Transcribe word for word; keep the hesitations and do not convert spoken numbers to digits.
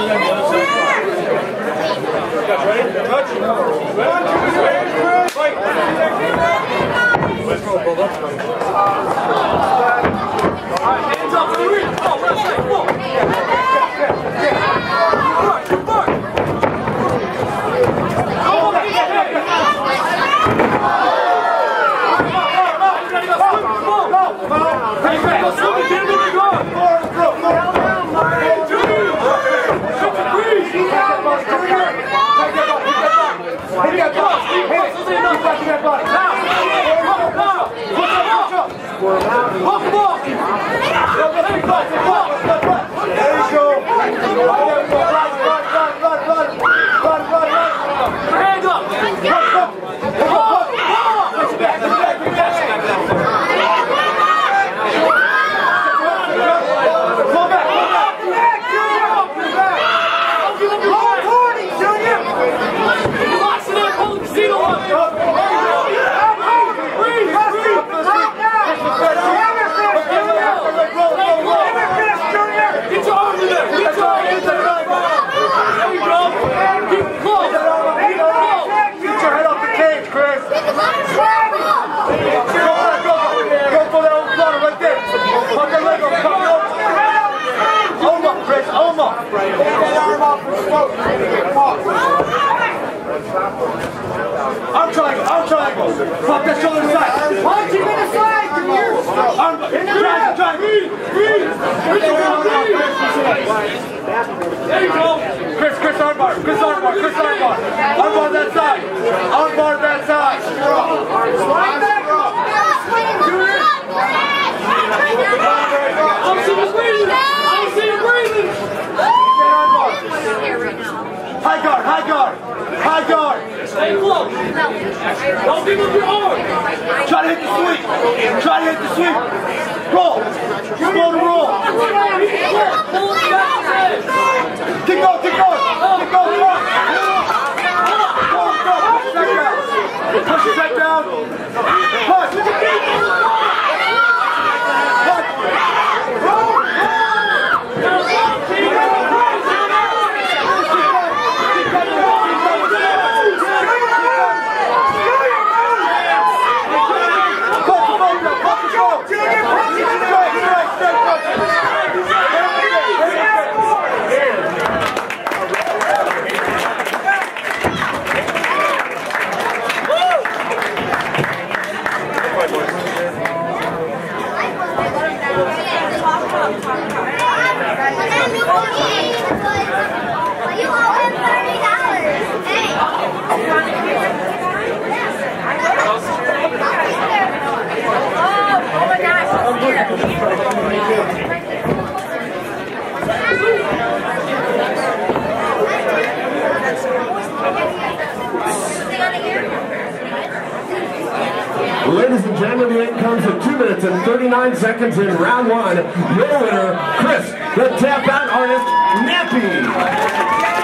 I'm triangle, I'm triangle. Fuck that shoulder to the side. Punch him in the side, come here. I'm triangle, triangle. Breathe, breathe. There you go. Chris, Chris armbar, Chris armbar, Chris armbar. Armbar that side. Armbar that side. Slide back. I'll see you breathing. I'll see you breathing. High guard, high guard, high guard. Stay close. Don't give up your arm. Try to hit the sweep. Try to hit the sweep. Roll. Slow to roll. Keep going, keep going. Keep going, come on. Go, go. Push it back down. Push. Ladies and gentlemen, the end comes at two minutes and thirty-nine seconds in round one. Your winner, Khris, the tap out artist, Nappi.